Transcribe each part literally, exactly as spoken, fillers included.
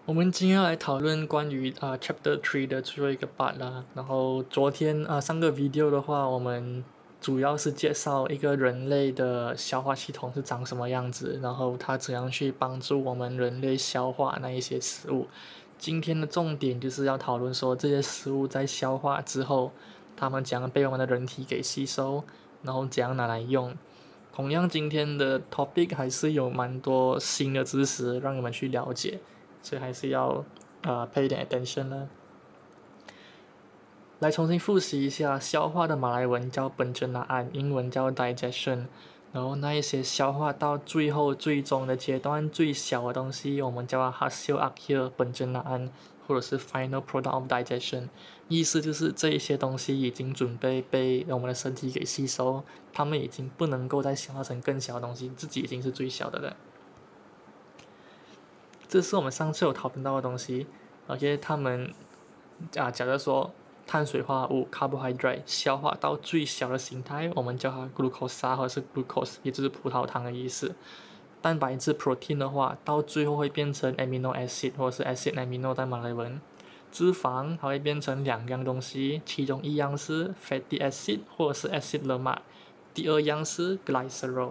我们今天要来讨论关于啊、呃 Chapter Three 的最后一个 part 啦。然后昨天啊、呃、上个 video 的话，我们主要是介绍一个人类的消化系统是长什么样子，然后它怎样去帮助我们人类消化那一些食物。今天的重点就是要讨论说这些食物在消化之后，它们怎样被我们的人体给吸收，然后怎样拿来用。同样，今天的 topic 还是有蛮多新的知识让你们去了解。所以还是要呃 pay 一点 attention 啦。来重新复习一下，消化的马来文叫 pencernaan， 英文叫 digestion。然后那一些消化到最后最终的阶段最小的东西，我们叫它 hasil akhir pencernaan， 或者是 final product of digestion。意思就是这一些东西已经准备被我们的身体给吸收，它们已经不能够再消化成更小的东西，自己已经是最小的了。这是我们上次有讨论到的东西 ，OK， 他们啊，假如说碳水化合物 carbohydrate 消化到最小的形态，我们叫它 glucose 或者是 glucose， 也就是葡萄糖的意思。蛋白质 protein 的话，到最后会变成 amino acid 或者是 acid amino 在马来文。脂肪它会变成两样东西，其中一样是 fatty acid 或者是 acid lemak， 第二样是 glycerol。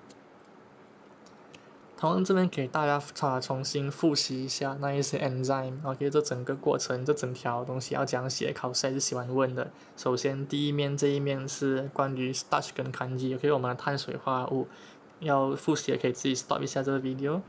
同样这边给大家啊重新复习一下那一些 enzyme，OK， 这整个过程，这整条东西要这样写，考试还是喜欢问的。首先第一面这一面是关于 starch 跟 kanji，OK， 我们的碳水化合物，要复习也可以自己 stop 一下这个 video。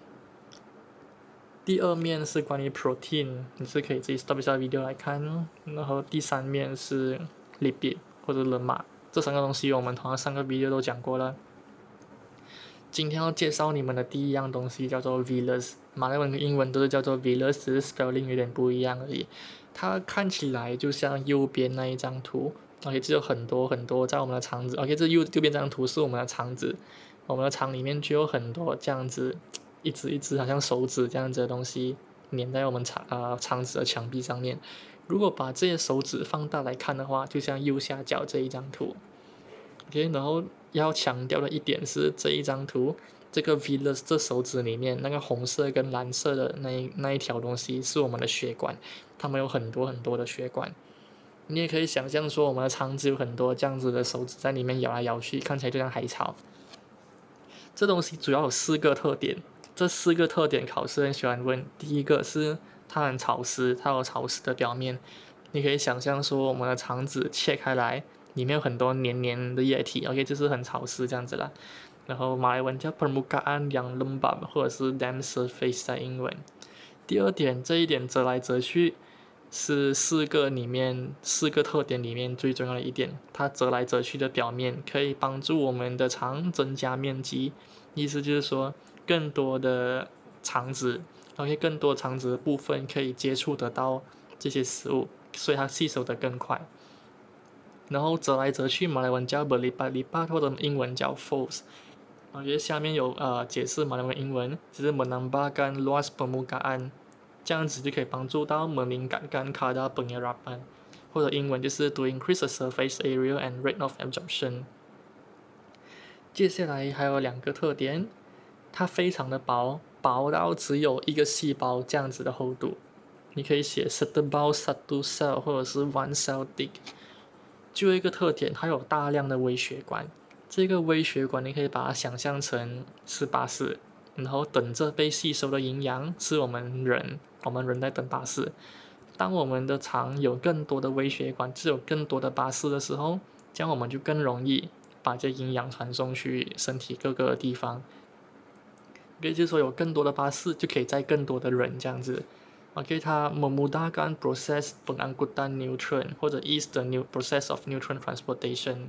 第二面是关于 protein， 你是可以自己 stop 一下 video 来看。然后第三面是 lipid 或者 lemak， 这三个东西我们同样上个 video 都讲过了。今天要介绍你们的第一样东西叫做 villus， 马来文跟英文都是叫做 villus， 只是 spelling 有点不一样而已。它看起来就像右边那一张图 ，OK， 这有很多很多在我们的肠子 ，OK， 这右右边这张图是我们的肠子，我们的肠里面就有很多这样子一只一只好像手指这样子的东西粘在我们肠呃肠子的墙壁上面。如果把这些手指放大来看的话，就像右下角这一张图。OK， 然后要强调的一点是这一张图，这个 villus 这手指里面那个红色跟蓝色的那一那一条东西是我们的血管，它们有很多很多的血管。你也可以想象说，我们的肠子有很多这样子的手指在里面摇来摇去，看起来就像海草。这东西主要有四个特点，这四个特点考试很喜欢问。第一个是它很潮湿，它有潮湿的表面。你可以想象说，我们的肠子切开来，里面有很多黏黏的液体 ，OK， 就是很潮湿这样子啦。然后马来文叫 permukaan yang lembab 或者是 damp surface 在英文。第二点，这一点折来折去是四个里面四个特点里面最重要的一点，它折来折去的表面可以帮助我们的肠增加面积，意思就是说更多的肠子 ，OK， 更多肠子的部分可以接触得到这些食物，所以它吸收得更快。然后折来折去，马来文叫 berlipat-lipat 或者英文叫 folds。我觉得下面有呃解释马来文英文，就是 menambahkan luas permukaan， 这样子就可以帮助到 meningkatkan kadar penyerapan， 或者英文就是 to increase the surface area and rate of absorption。接下来还有两个特点，它非常的薄，薄到只有一个细胞这样子的厚度。你可以写 setebal satu cell 或者是 one cell thick。就一个特点，它有大量的微血管。这个微血管你可以把它想象成是巴士，然后等着被吸收的营养是我们人，我们人在等巴士。当我们的肠有更多的微血管，只有更多的巴士的时候，这样我们就更容易把这营养传送去身体各个地方。也就是说，有更多的巴士就可以载更多的人这样子。OK， 它 memudahkan proses pengangkutan nutrient 或者 ease the new process of nutrient transportation。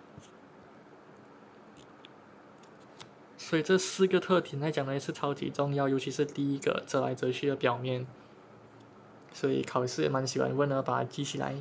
所以这四个特点来讲呢是超级重要，尤其是第一个折来折去的表面。所以考试也蛮喜欢问的，把它记起来。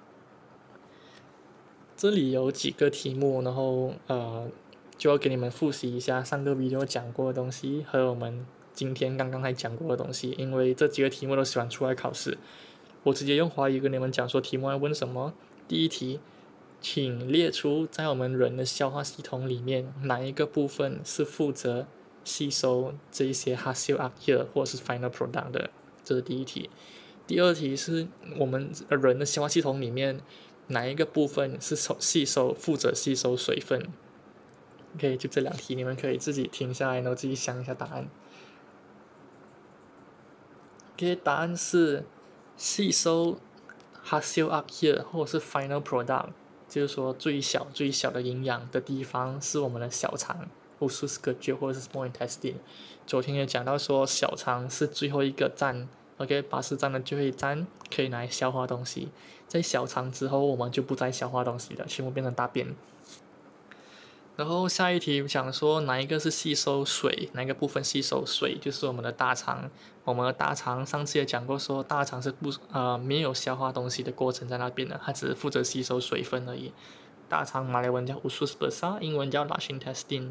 这里有几个题目，然后呃就要给你们复习一下上个 video 讲过的东西和我们今天刚刚还讲过的东西，因为这几个题目都喜欢出来考试。我直接用华语跟你们讲说题目要问什么。第一题，请列出在我们人的消化系统里面哪一个部分是负责吸收这一些 hasil akhir 或是 final product 的。 这是第一题。第二题是我们人的消化系统里面哪一个部分是吸收负责吸收水分？ OK， 就这两题，你们可以自己停下来，然后自己想一下答案。OK， 答案是吸收 hasil akhir 或者是 final product， 就是说最小最小的营养的地方是我们的小肠 usus kecil 或者是 small intestine。昨天也讲到说小肠是最后一个站 ，OK， 巴士站的最后一站可以拿来消化东西，在小肠之后我们就不再消化东西了，全部变成大便。然后下一题想说哪一个是吸收水，哪一个部分吸收水，就是我们的大肠。我们的大肠上次也讲过说大肠是不呃没有消化东西的过程在那边的，它只是负责吸收水分而已。大肠马来文叫 usus besar， 英文叫 large intestine。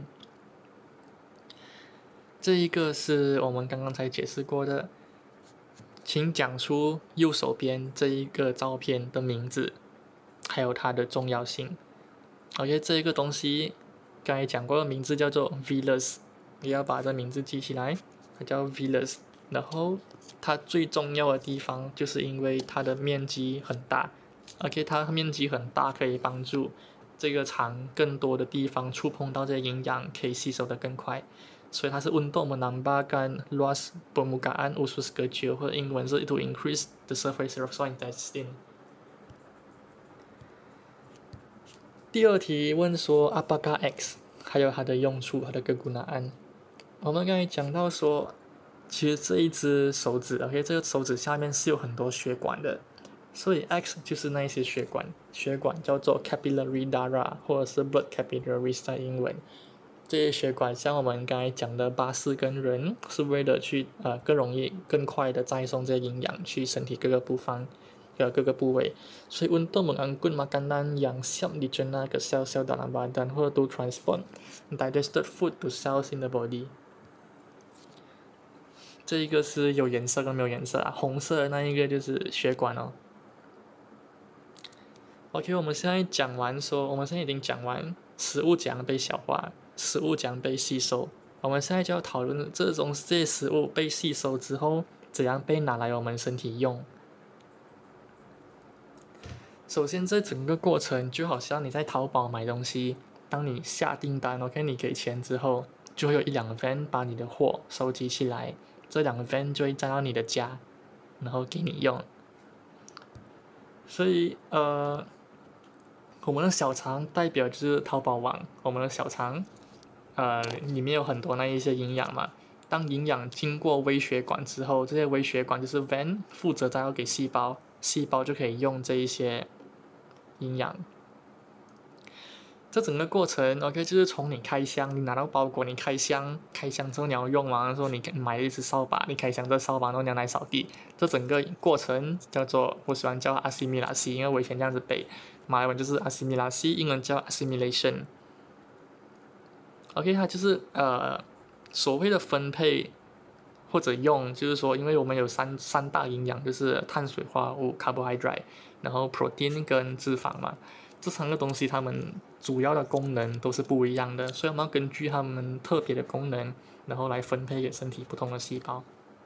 这一个是我们刚刚才解释过的，请讲出右手边这一个照片的名字，还有它的重要性。OK， 这一个东西刚才讲过的名字叫做 villus， 你要把这名字记起来，它叫 villus。然后它最重要的地方就是因为它的面积很大 ，OK， 它面积很大可以帮助这个肠更多的地方触碰到这些营养，可以吸收的更快。所以它是untuk menambahkan luas permukaan usus kecil， 或者英文是 to increase the surface of small intestine。第二题问说 apakah X， 还有它的用处，它的kegunaan。我们刚才讲到说，其实这一只手指 ，OK， 这个手指下面是有很多血管的，所以 X 就是那一些血管，血管叫做 capillary dara， 或者是 blood capillaries 在英文。这些血管像我们刚才讲的巴氏跟人，是为了去呃更容易、更快的再送这些营养去身体各个部分。呃各个部位，所以untuk mengangkut makanan yang siap dicerna ke sel-sel dalam badan 或者 to transport digested food to cells in the body。这一个是有颜色跟没有颜色啊，红色的那一个就是血管哦。OK， 我们现在讲完说，我们现在已经讲完食物怎样被消化，食物怎样被吸收，我们现在就要讨论这种这些食物被吸收之后怎样被拿来我们身体用。首先，这整个过程就好像你在淘宝买东西，当你下订单 ，OK， 你给钱之后，就会有一两个 van 把你的货收集起来，这两个 van 就会载到你的家，然后给你用。所以，呃，我们的小肠代表就是淘宝网，我们的小肠，呃，里面有很多那一些营养嘛。当营养经过微血管之后，这些微血管就是 van 负责再要给细胞，细胞就可以用这一些营养。这整个过程 OK 就是从你开箱，你拿到包裹，你开箱，开箱之后你要用嘛，说你买了一支扫把，你开箱这扫把然后你要来扫地，这整个过程叫做，我喜欢叫 assimilasi， 因为我以前这样子背，马来文就是 assimilasi， 英文叫 assimilation。 OK， 它就是呃所谓的分配或者用，就是说因为我们有三三大营养，就是碳水化合物 carbohydrate， 然后 protein 跟脂肪嘛，这三个东西它们主要的功能都是不一样的，所以我们要根据它们特别的功能，然后来分配给身体不同的细胞。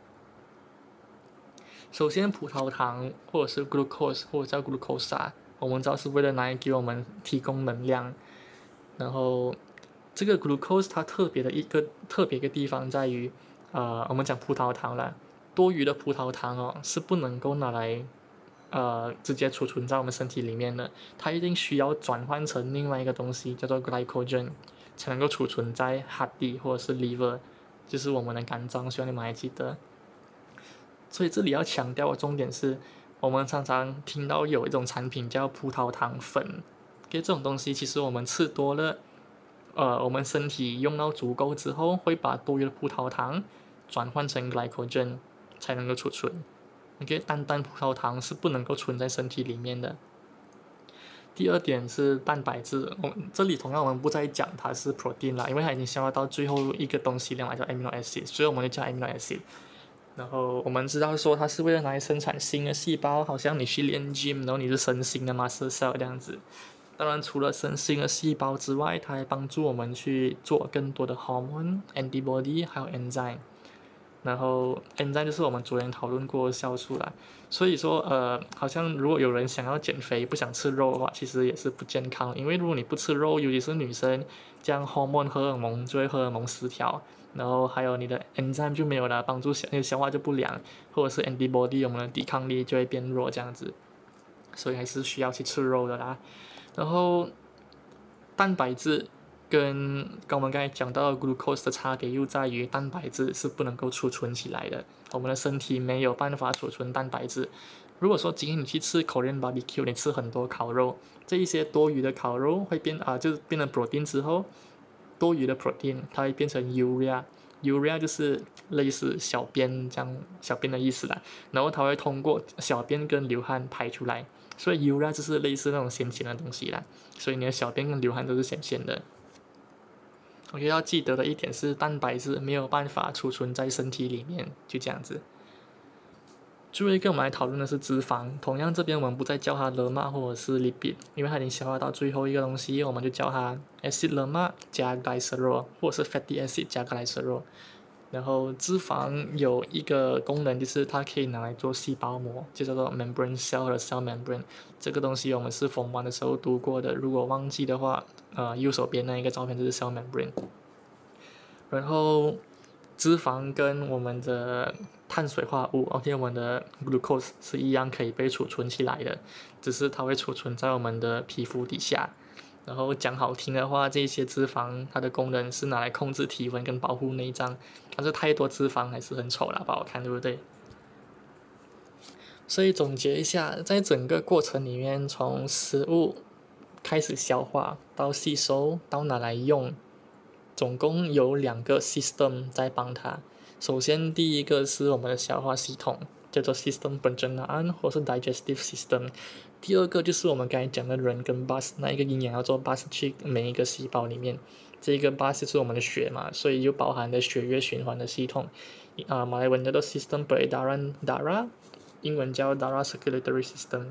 首先，葡萄糖或者是 glucose 或者叫 glucosa， 我们知道是为了拿来给我们提供能量。然后，这个 glucose 它特别的一个特别一个地方在于，呃，我们讲葡萄糖啦，多余的葡萄糖哦是不能够拿来呃直接储存在我们身体里面的，它一定需要转换成另外一个东西叫做 glycogen， 才能够储存在 heart 或者是 liver， 就是我们的肝脏，希望你们还记得。所以这里要强调的重点是，我们常常听到有一种产品叫葡萄糖粉，给这种东西其实我们吃多了，呃，我们身体用到足够之后，会把多余的葡萄糖转换成 glycogen 才能够储存。OK， 单单葡萄糖是不能够存在身体里面的。第二点是蛋白质，我这里同样我们不再讲它是 protein 啦，因为它已经消化到最后一个东西了嘛，叫 amino acid， 所以我们就叫 amino acid。然后我们知道说它是为了拿来生产新的细胞，好像你去练 gym， 然后你是生新的 muscle cell 这样子。当然，除了生新的细胞之外，它还帮助我们去做更多的 hormone、antibody 还有 enzyme。 然后 enzyme 就是我们昨天讨论过的酵素啦。所以说呃，好像如果有人想要减肥不想吃肉的话，其实也是不健康，因为如果你不吃肉，尤其是女生，这样 hormone 荷尔蒙就会荷尔蒙失调，然后还有你的 enzyme 就没有了，帮助消消化就不良，或者是 antibody 我们的抵抗力就会变弱这样子，所以还是需要去吃肉的啦。然后蛋白质跟跟我们刚才讲到的 glucose 的差别又在于，蛋白质是不能够储存起来的，我们的身体没有办法储存蛋白质。如果说今天你去吃 Korean barbecue， 你吃很多烤肉，这一些多余的烤肉会变啊，就是变成 protein 之后，多余的 protein 它会变成 urea，urea 就是类似小便这样小便的意思啦，然后它会通过小便跟流汗排出来，所以 urea 就是类似那种咸咸的东西啦，所以你的小便跟流汗都是咸咸的。我觉得要记得的一点是，蛋白质没有办法储存在身体里面，就这样子。最后一个我们来讨论的是脂肪，同样这边我们不再叫它 lemak 或者是 lipid， 因为它已经消化到最后一个东西，我们就叫它 acid lemak 加 glycerol 或者是 fatty acid 加 glycerol。然后脂肪有一个功能，就是它可以拿来做细胞膜，就叫做 membrane cell 和 cell membrane。这个东西我们是form one的时候读过的，如果忘记的话，呃，右手边那一个照片就是 cell membrane。然后脂肪跟我们的碳水化合物 ，OK， 我们的 glucose 是一样可以被储存起来的，只是它会储存在我们的皮肤底下。然后讲好听的话，这些脂肪它的功能是拿来控制体温跟保护内脏，但是太多脂肪还是很丑啦，不好看，对不对？所以总结一下，在整个过程里面，从食物开始消化到吸收到拿来用，总共有两个 system 在帮它。首先，第一个是我们的消化系统，叫做 system pencernaan 或是 digestive system。第二个就是我们刚才讲的人跟 bus， 那一个营养要做 bus 去每一个细胞里面。这个 bus 就是我们的血嘛，所以就包含了血液循环的系统。啊、呃，马来文叫做 system peredaran darah， 英文叫 darah circulatory system。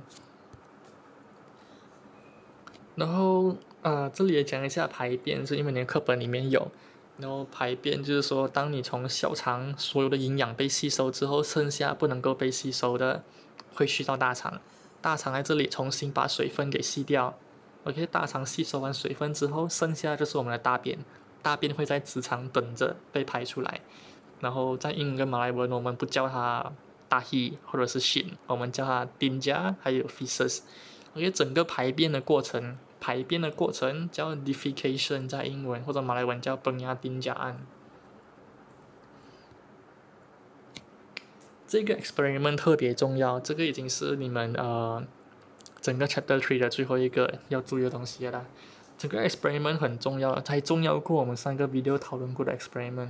然后啊、呃，这里也讲一下排便，是因为你的课本里面有。然后排便就是说，当你从小肠所有的营养被吸收之后，剩下不能够被吸收的，会去到大肠。大肠在这里重新把水分给吸掉。OK， 大肠吸收完水分之后，剩下就是我们的大便。大便会在直肠等着被排出来。然后在英文跟马来文，我们不叫它大气或者是 shit， 我们叫它 tinja 还有 feces。OK， 整个排便的过程。排便的过程叫 defecation， 在英文或者马来文叫 penyatinjaan。这个 experiment 特别重要，这个已经是你们呃整个 chapter three 的最后一个要注意的东西了。整个 experiment 很重要，还重要过我们三个 video 讨论过的 experiment。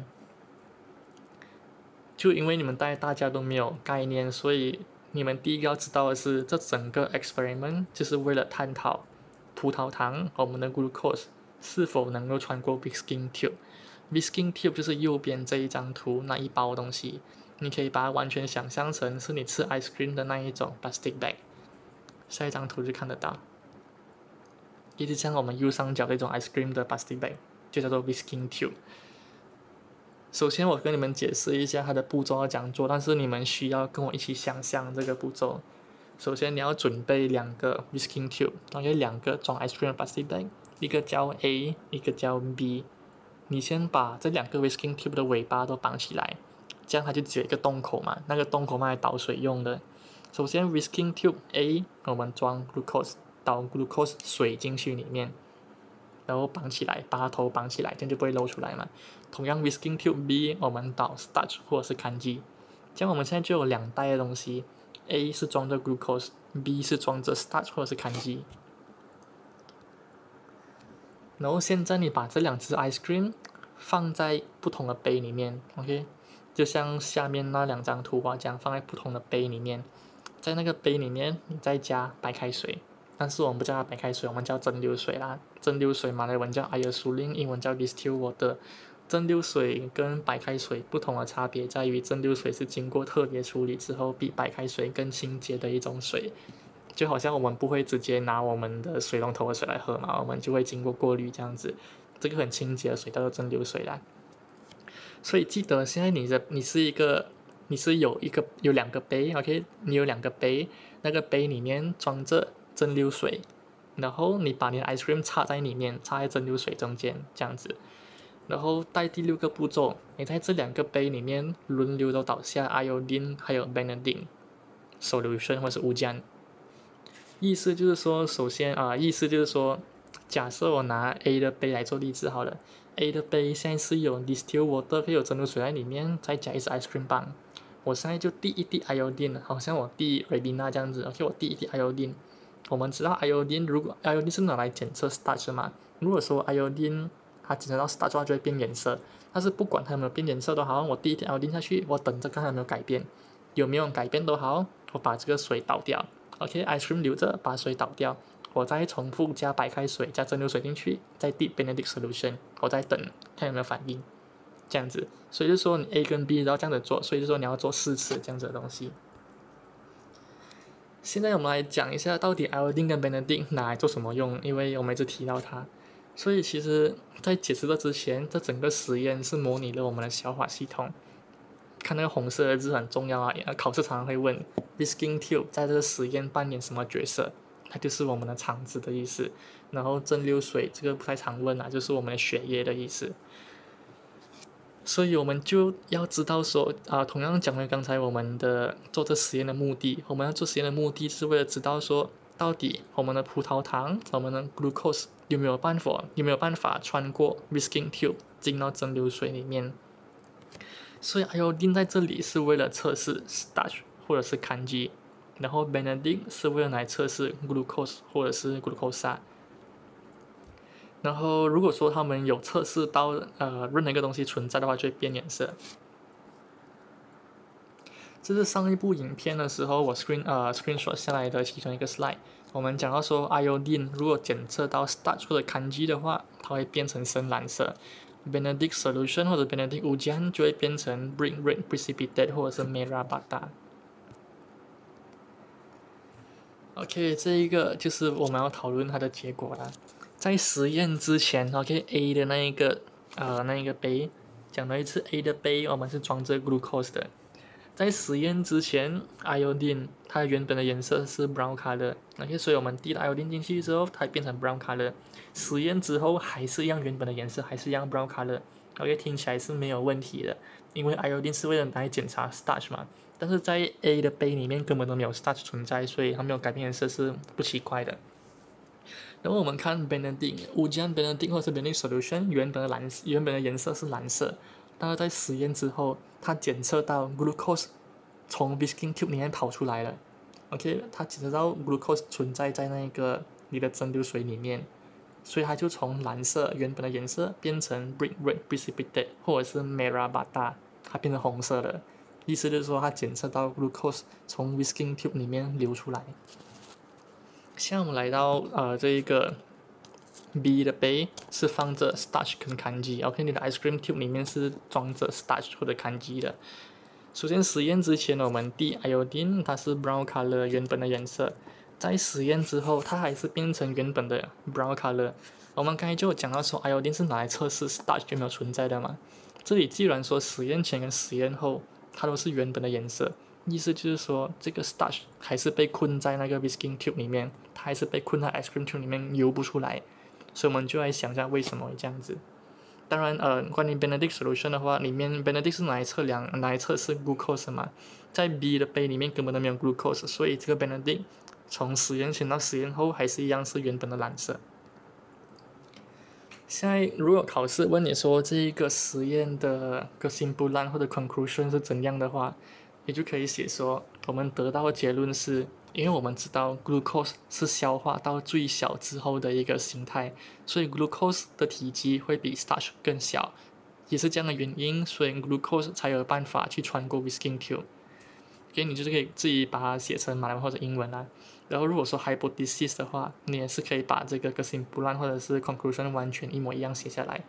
就因为你们大大家都没有概念，所以你们第一个要知道的是，这整个 experiment 就是为了探讨葡萄糖和我们的 glucose 是否能够穿过 Whisking tube。Whisking tube 就是右边这一张图那一包东西，你可以把它完全想象成是你吃 ice cream 的那一种 plastic bag。下一张图就看得到，也就像我们右上角这种 ice cream 的 plastic bag， 就叫做 Whisking tube。首先我跟你们解释一下它的步骤要怎样做，但是你们需要跟我一起想象这个步骤。首先你要准备两个 whisking tube， 然后两个装 ice cream 的 plastic bag， 一个叫 A， 一个叫 B。 你先把这两个 whisking tube 的尾巴都绑起来，这样它就只有一个洞口嘛，那个洞口嘛来倒水用的。首先 whisking tube A 我们装 glucose， 倒 glucose 水进去里面，然后绑起来，把它头绑起来，这样就不会漏出来嘛。同样 whisking tube B 我们倒 starch 或者是 kanji， 这样我们现在就有两袋的东西， A 是装着 glucose， B 是装着 starch 或者是 kanji。 然后现在你把这两只 ice cream 放在不同的杯里面 OK， 就像下面那两张图画这样，放在不同的杯里面。在那个杯里面你再加白开水，但是我们不叫它白开水，我们叫蒸馏水啦。蒸馏水马来文叫 air suling， 英文叫 distilled water。蒸馏水跟白开水不同的差别在于，蒸馏水是经过特别处理之后比白开水更清洁的一种水，就好像我们不会直接拿我们的水龙头的水来喝嘛，我们就会经过过滤这样子，这个很清洁的水叫做蒸馏水啦。 所以记得现在你的你是一个你是有一个有两个杯 ，OK， 你有两个杯，那个杯里面装着蒸馏水，然后你把你的 ice cream 插在里面，插在蒸馏水中间这样子。然后带第六个步骤，你在这两个杯里面轮流的倒下 iodine 还有 Benedict solution 或是乌浆。意思就是说，首先啊、呃，意思就是说，假设我拿 A 的杯来做例子好了 ，A 的杯现在是有 distilled water 可以有蒸馏水在里面，再加一支 ice cream 棒。我现在就滴一滴 iodine， 好像我滴 Ribena 这样子 ，OK， 我滴一滴 iodine。我们知道 iodine 如果 iodine 是拿来检测 starch 嘛，如果说 iodine 它检测到 starch 的话就会变颜色，但是不管它有没有变颜色都好，我滴一滴 iodine 下去，我等着看它有没有改变，有没有改变都好，我把这个水倒掉 ，OK，ice cream 留着，把水倒掉，我再重复加白开水加蒸馏水进去，再滴 Benedict solution， 我再等看有没有反应，这样子，所以就说你 A 跟 B 都要这样子做，所以就说你要做四次这样子的东西。现在我们来讲一下到底 iodine 跟 Benedict 拿来做什么用，因为我们一直提到它，所以其实在解释这之前，这整个实验是模拟了我们的消化系统。看那个红色的字很重要啊，考试常常会问 Whisking tube 在这个实验扮演什么角色，它就是我们的肠子的意思。然后蒸馏水这个不太常问啊，就是我们的血液的意思。所以我们就要知道说啊、呃，同样讲回刚才我们的做这实验的目的，我们要做实验的目的是为了知道说，到底我们的葡萄糖、我们的 glucose 有没有办法有没有办法穿过 whisking tube 进到蒸馏水里面。所以 iodine 在这里是为了测试 starch 或者是 kanji， 然后 Benedict 是为了来测试 glucose 或者是 glucosa。然后如果说他们有测试到呃任何一个东西存在的话，就会变颜色。这是上一部影片的时候我 screen 呃 screenshot 下来的其中一个 slide。我们讲到说 iodine 如果检测到 starch 或者 kanji 的话，它会变成深蓝色。Benedict solution 或者 Benedict 乌浆就会变成 brick red precipitate 或者是 merah bata。OK， 这一个就是我们要讨论它的结果啦。在实验之前 ，OK，A 的那一个呃那一个杯，讲了一次 A 的杯，我们是装着 glucose 的。在实验之前 ，iodine 它原本的颜色是 brown color，OK， 所以我们滴了 iodine 进去之后，它变成 brown color。实验之后还是一样原本的颜色，还是一样 brown color，OK， 听起来是没有问题的，因为 iodine 是为了来检查 starch 嘛。但是在 A 的杯里面根本都没有 starch 存在，所以它没有改变颜色是不奇怪的。然后我们看 Benedict 乌浆 Benedict 或者是 Benedict solution 原本的蓝原本的颜色是蓝色，但是在实验之后，它检测到 glucose 从 whisking tube 里面跑出来了 ，OK， 它检测到 glucose 存在在那个你的蒸馏水里面，所以它就从蓝色原本的颜色变成 brick red precipitate 或者是 merah bata， 它变成红色的，意思就是说它检测到 glucose 从 whisking tube 里面流出来。现在我们来到呃这一个 B 的杯是放着 starch 跟 kanji，OK， 你的 ice cream tube 里面是装着 starch 或者 kanji 的。首先实验之前我们滴 iodine， 它是 brown color 原本的颜色，在实验之后它还是变成原本的 brown color。我们刚才就讲到说 iodine 是拿来测试 starch 有没有存在的嘛，这里既然说实验前跟实验后它都是原本的颜色，意思就是说这个 starch 还是被困在那个 whisking tube 里面，它还是被困在 ice cream tube 里面游不出来，所以我们就来想一下为什么会这样子。当然，呃，关于 Benedict solution 的话，里面 Benedict 是拿来测量、拿来测试 glucose 嘛，在 B 的杯里面根本都没有 glucose， 所以这个 Benedict 从实验前到实验后还是一样是原本的蓝色。现在如果考试问你说这一个实验的个 simple 或者 conclusion 是怎样的话，你就可以写说我们得到的结论是，因为我们知道 glucose 是消化到最小之后的一个形态，所以 glucose 的体积会比 starch 更小，也是这样的原因，所以 glucose 才有办法去穿过 whisking tube。所以你就是可以自己把它写成马来文或者英文啦。然后如果说 hypothesis 的话，你也是可以把这个 simple 或者是 conclusion 完全一模一样写下来。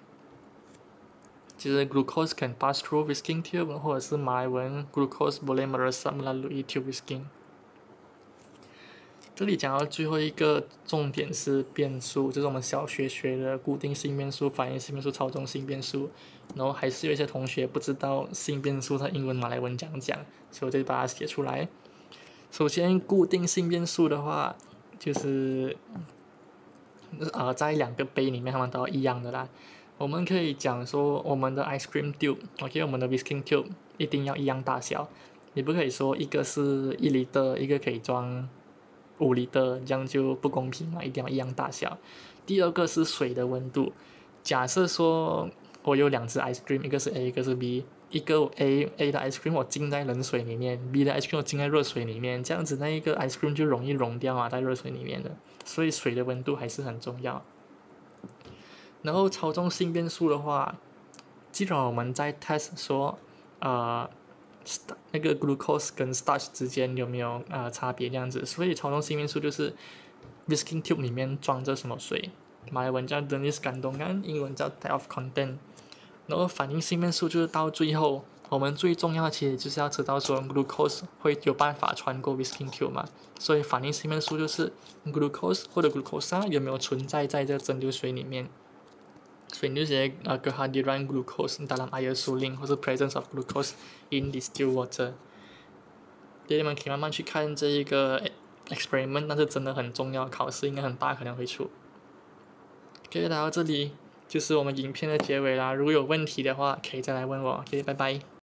其实 glucose can pass through whisking tube， 或者是马来文 glucose boleh meresap melalui tube whisking。 这里讲到最后一个重点是变数，就是我们小学学的固定性变数、反应性变数、超中性变数。然后还是有一些同学不知道性变数它英文、马来文讲讲，所以我就把它写出来。首先，固定性变数的话，就是呃在两个杯里面它们都一样的啦。我们可以讲说，我们的 ice cream tube，OK， 我们的 whisking tube 一定要一样大小。你不可以说一个是一 litre，一个可以装五 litre，这样就不公平嘛，一定要一样大小。第二个是水的温度，假设说我有两只 ice cream， 一个是 A， 一个是 B， 一个 A A 的 ice cream 我浸在冷水里面 ，B 的 ice cream 我浸在热水里面，这样子那一个 ice cream 就容易溶掉啊，在热水里面的，所以水的温度还是很重要。然后超重性变数的话，既然我们在 test 说，呃。那个 glucose 跟 starch 之间有没有呃差别这样子，所以超重性变数就是 whisking tube 里面装着什么水，马来文叫 Dennis Kandungan， 英文叫 type of content。然后反应性变数就是到最后，我们最重要的其实就是要知道说 glucose 会有办法穿过 whisking tube 嘛，所以反应性变数就是 glucose 或者 glucosa 有没有存在在这蒸馏水里面。所以你就写呃 kehadiran glucose dalam air suling 或是 presence of glucose in distilled water。你们可以慢慢去看这一个 experiment， 但是真的很重要，考试应该很大可能会出。OK， 来到这里就是我们影片的结尾啦。如果有问题的话，可以再来问我。OK， 拜拜。